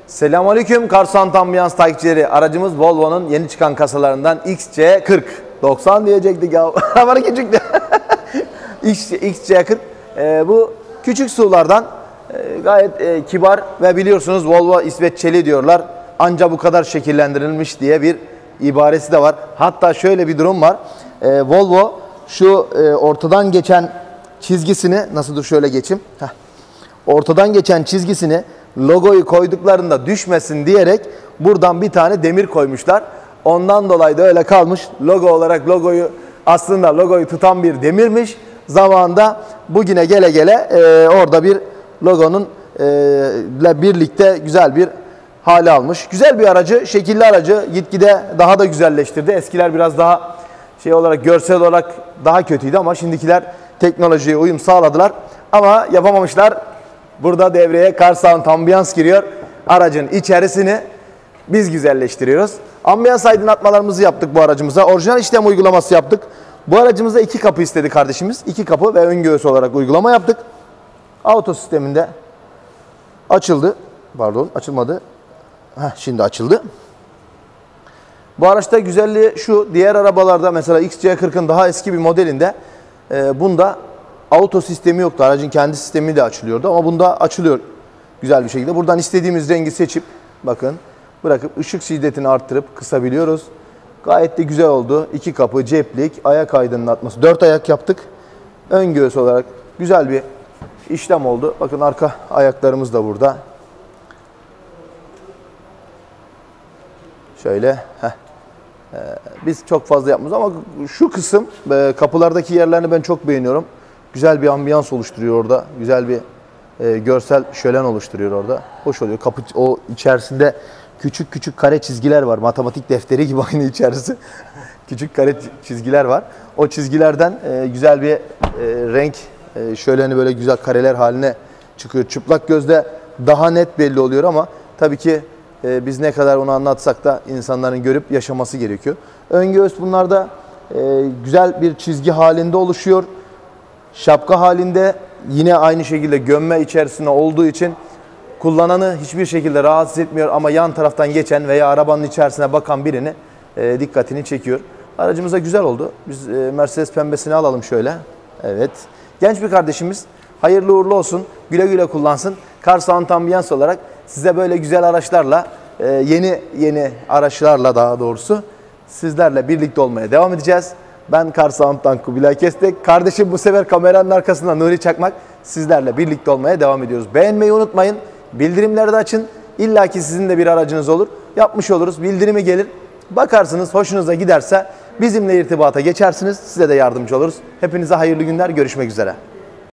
Selamünaleyküm Karsan Ambiyans takipçileri. Aracımız Volvo'nun yeni çıkan kasalarından XC40. 90 diyecektik ya. Bana küçüktü. XC40. Bu küçük SUV'lardan gayet kibar ve biliyorsunuz Volvo İsveççeli diyorlar. Anca bu kadar şekillendirilmiş diye bir ibaresi de var. Hatta şöyle bir durum var. Volvo şu ortadan geçen çizgisini, nasıl, dur şöyle geçeyim. Ortadan geçen çizgisini logoyu koyduklarında düşmesin diyerek buradan bir tane demir koymuşlar. Ondan dolayı da öyle kalmış. Logo olarak aslında logoyu tutan bir demirmiş. Zamanında bugüne gele gele orada bir logonun ile birlikte güzel bir hale almış. Güzel bir aracı, şekilli aracı gitgide daha da güzelleştirdi. Eskiler biraz daha görsel olarak daha kötüydü ama şimdikiler teknolojiye uyum sağladılar. Ama yapamamışlar. Burada devreye Karsan Ambiyans giriyor. Aracın içerisini biz güzelleştiriyoruz. Ambiyans aydınlatmalarımızı yaptık bu aracımıza. Orijinal işlem uygulaması yaptık. Bu aracımıza 2 kapı istedi kardeşimiz. 2 kapı ve ön göğüs olarak uygulama yaptık. Auto sisteminde açıldı. Pardon, açılmadı. Şimdi açıldı. Bu araçta güzelliği şu: diğer arabalarda mesela XC40'ın daha eski bir modelinde bunda auto sistemi yoktu. Aracın kendi sistemi de açılıyordu ama bunda açılıyor güzel bir şekilde. Buradan istediğimiz rengi seçip bakın bırakıp ışık şiddetini arttırıp kısabiliyoruz. Gayet de güzel oldu. 2 kapı, ceplik, ayak aydınlatması. 4 ayak yaptık. Ön göğüs olarak güzel bir işlem oldu. Bakın arka ayaklarımız da burada. Şöyle. Biz çok fazla yapmıyoruz ama şu kısım kapılardaki yerlerini ben çok beğeniyorum. Güzel bir ambiyans oluşturuyor orada. Güzel bir görsel şölen oluşturuyor orada. Hoş oluyor. Kapı o içerisinde küçük küçük kare çizgiler var. Matematik defteri gibi aynı içerisi. Küçük kare çizgiler var. O çizgilerden güzel bir renk şöleni böyle güzel kareler haline çıkıyor. Çıplak gözde daha net belli oluyor ama tabii ki biz ne kadar onu anlatsak da insanların görüp yaşaması gerekiyor. Ön göğüs bunlarda güzel bir çizgi halinde oluşuyor. Şapka halinde yine aynı şekilde gömme içerisinde olduğu için kullananı hiçbir şekilde rahatsız etmiyor ama yan taraftan geçen veya arabanın içerisine bakan birini dikkatini çekiyor. Aracımıza güzel oldu. Biz Mercedes pembesini alalım şöyle. Evet. Genç bir kardeşimiz. Hayırlı uğurlu olsun. Güle güle kullansın. Karsan Ambiyans olarak size böyle güzel araçlarla, yeni araçlarla daha doğrusu sizlerle birlikte olmaya devam edeceğiz. Ben Karsan Kubilay Kestek. Kardeşim bu sefer kameranın arkasında Nuri Çakmak. Sizlerle birlikte olmaya devam ediyoruz. Beğenmeyi unutmayın. Bildirimleri de açın. İlla ki sizin de bir aracınız olur. Yapmış oluruz. Bildirimi gelir. Bakarsınız, hoşunuza giderse bizimle irtibata geçersiniz. Size de yardımcı oluruz. Hepinize hayırlı günler. Görüşmek üzere.